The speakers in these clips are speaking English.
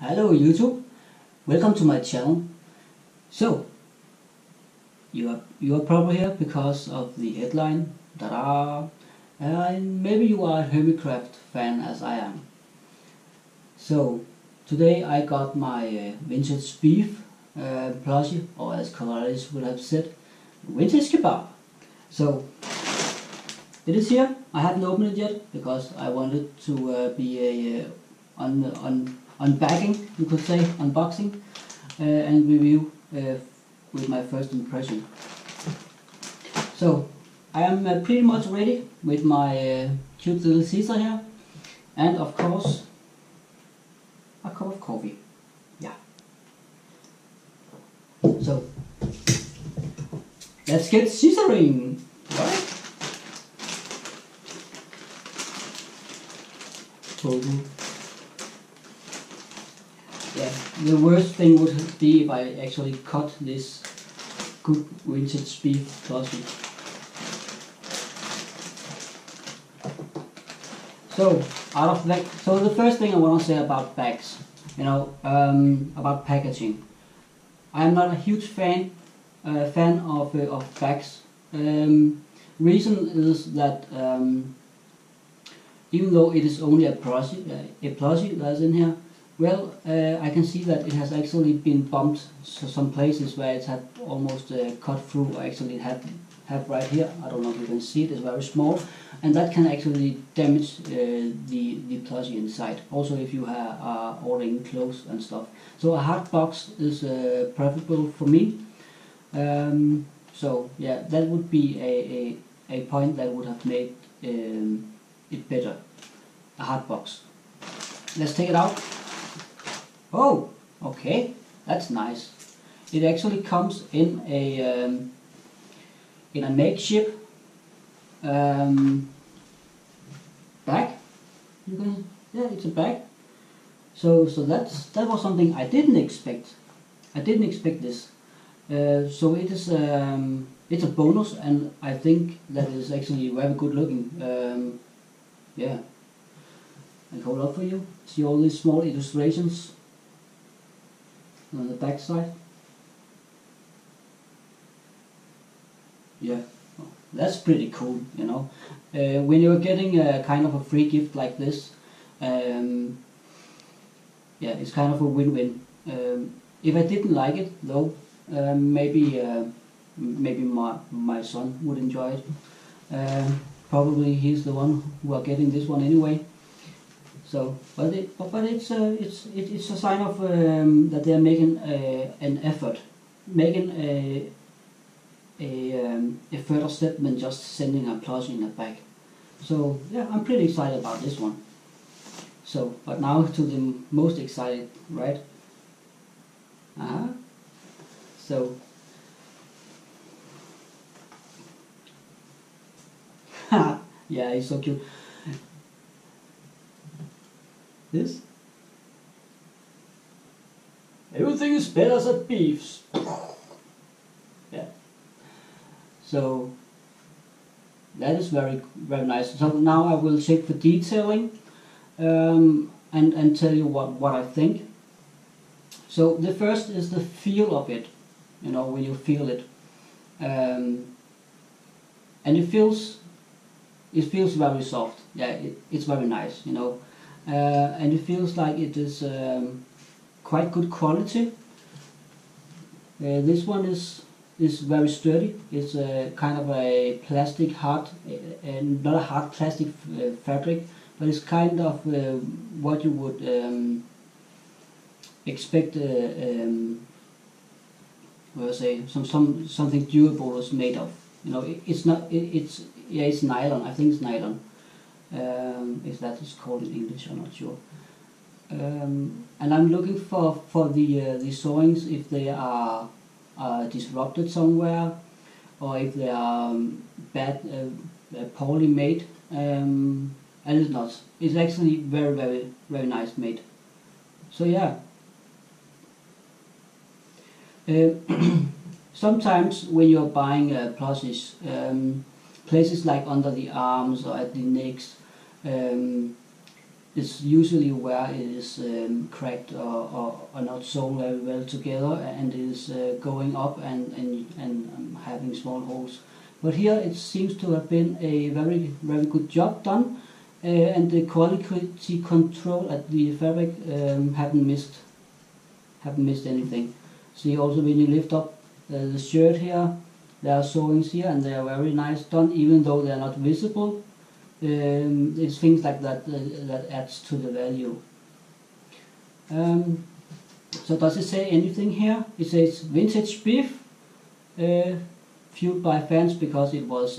Hello YouTube, welcome to my channel. So, you are probably here because of the headline, ta-da, and maybe you are a Hermitcraft fan as I am. So, today I got my vintage beef plushie, or as colorists would have said, vintage kebab. So, it is here. I haven't opened it yet because I wanted to be a unpacking, you could say, unboxing and review with my first impression. So I am pretty much ready with my cute little Caesar here, and of course a cup of coffee. Yeah. So let's get Caesaring, right? Yeah, the worst thing would be if I actually cut this good vintage beef plushie. So so the first thing I want to say about bags, about packaging. I'm not a huge fan of bags. Reason is that even though it is only a plushie that's in here, well, I can see that it has actually been bumped. So some places where it had almost cut through, actually it have right here. I don't know if you can see it. It's very small, and that can actually damage the plushie inside. Also, if you are ordering clothes and stuff. So a hard box is preferable for me. So yeah, that would be a point that would have made it better. A hard box. Let's take it out. Oh, okay, that's nice. It actually comes in a makeshift bag. Yeah, it's a bag. So that was something I didn't expect. I didn't expect this. So it is it's a bonus, and I think that is actually very good looking. Yeah, I hold up for you. See all these small illustrations on the back side. Yeah, that's pretty cool, you know. When you're getting a kind of a free gift like this, yeah, it's kind of a win-win. If I didn't like it though, maybe my son would enjoy it. Probably he's the one who are getting this one anyway. So, but it's a sign of that they are making an effort, making a further step than just sending a plushie in a bag. So yeah, I'm pretty excited about this one. So, but now to the most excited, right? So, yeah, he's so cute. This? Everything is better than beefs. Yeah. So that is very nice. So now I will check the detailing and tell you what I think. So the first is the feel of it. You know, when you feel it, and it feels very soft. Yeah, it's very nice. You know. And it feels like it is quite good quality. This one is very sturdy. It's kind of a plastic hard, not a hard plastic fabric, but it's kind of what you would expect. Say something durable is made of. You know, it's not. It's nylon. I think it's nylon. If that is called in English, I'm not sure. And I'm looking for the sewings, if they are disrupted somewhere, or if they are poorly made. And it's not. It's actually very nice made. So yeah. Sometimes when you're buying plushies, places like under the arms or at the necks, is usually where it is cracked or not sewn very well together, and it is going up and having small holes. But here it seems to have been a very good job done, and the quality control at the fabric haven't missed anything. See, also when you lift up the shirt here, there are sewings here, and they are very nice done, even though they are not visible. It's things like that that adds to the value. So does it say anything here? It says vintage beef, fueled by fans, because it was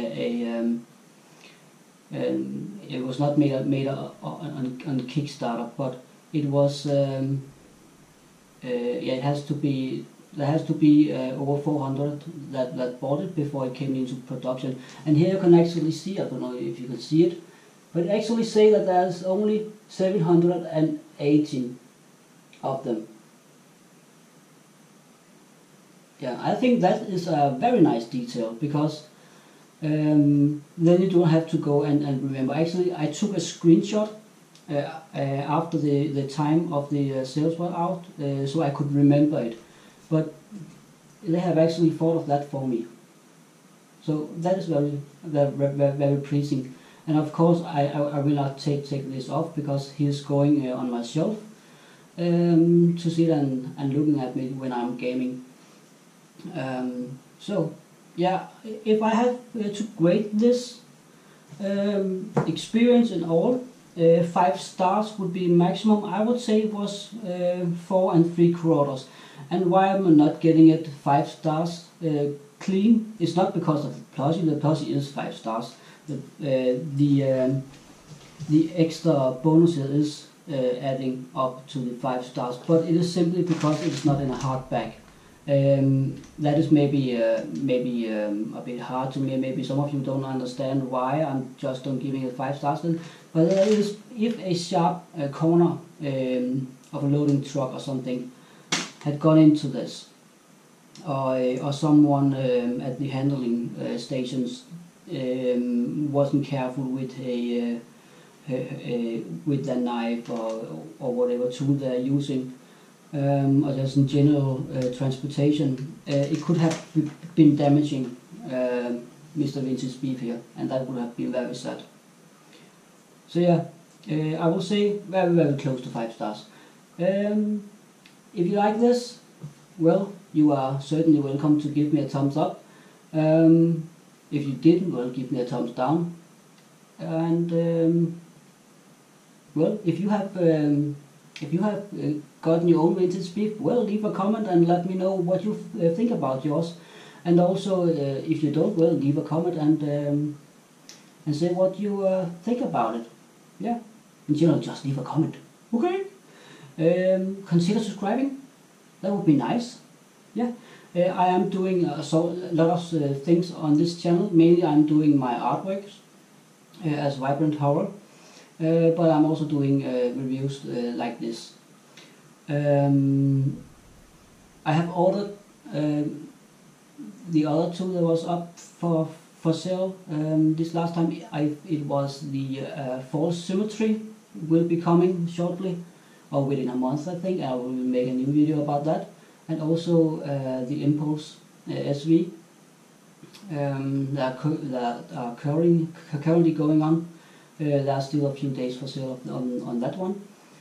it was not made on Kickstarter, but it was yeah, it has to be. There has to be over 400 that bought it before it came into production. And here you can actually see, I don't know if you can see it, but it actually say that there's only 718 of them. Yeah, I think that is a very nice detail, because then you don't have to go and remember. Actually, I took a screenshot after the time of the sales were out, so I could remember it. But they have actually thought of that for me, so that is very pleasing. And of course, I will not take this off, because he's going on my shelf to sit and looking at me when I'm gaming. So yeah, if I have to grade this experience in all, 5 stars would be maximum. I would say it was 4 3/4. And why I'm not getting it 5 stars clean, it's not because of the plushie. The plushie is 5 stars. The extra bonus is adding up to the 5 stars, but it is simply because it's not in a hardback. That is maybe a bit hard to me. Maybe some of you don't understand why I'm just don't giving it 5 stars then. But there is, if a sharp corner of a loading truck or something had gone into this, or someone at the handling stations wasn't careful with with their knife or whatever tool they're using, or just in general transportation, it could have been damaging Mr. Vintage Beef here, and that would have been very sad. So yeah, I will say very close to 5 stars. If you like this, well, you are certainly welcome to give me a thumbs up. If you didn't, well, give me a thumbs down. And well, if you have gotten your own vintage beef, well, leave a comment and let me know what you think about yours. And also, if you don't, well, leave a comment and say what you think about it. Yeah, in general, just leave a comment. Okay. Consider subscribing. That would be nice. Yeah, I am doing a lot of things on this channel. Mainly I'm doing my artworks as Vibrant Horror, but I'm also doing reviews like this. I have ordered the other two that was up for sale. This last time it was the False Symmetry, will be coming shortly, or within a month I think. I will make a new video about that. And also the Impulse SV that are currently going on. There are still a few days for sale on that one.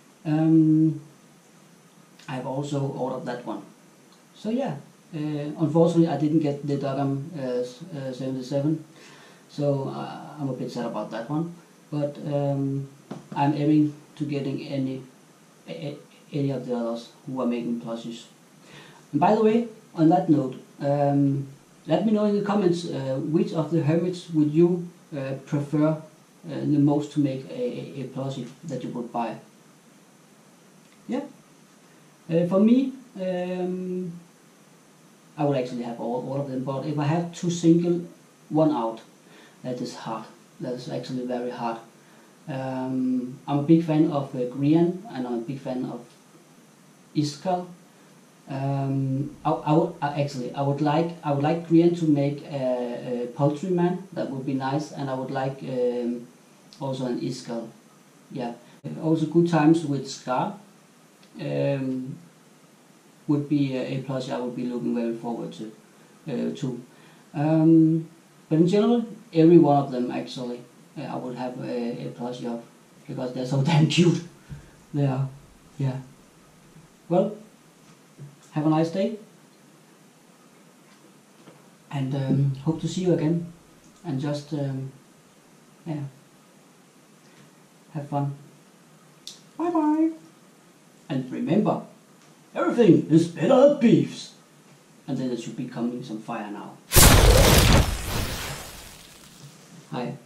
I've also ordered that one. So yeah, unfortunately I didn't get the Dogam 77, so I'm a bit sad about that one. But I'm aiming to getting any of the others who are making plushies. And by the way, on that note, let me know in the comments which of the Hermits would you prefer the most to make a plushie that you would buy. Yeah. For me, I would actually have all of them, but if I have to single one out, that is hard. That is actually very hard. I'm a big fan of Grian, and I'm a big fan of Iskal. I would like Grian to make a poultry man. That would be nice, and I would like also an Iskal yeah. Also good times with Scar would be a plushie I would be looking very forward to. But in general, every one of them actually I would have a plushie of, because they're so damn cute. They are, yeah. Well, have a nice day, and hope to see you again, and just yeah, have fun. Bye bye. And remember, everything is better at beefs. And then there should be coming some fire now. Hi.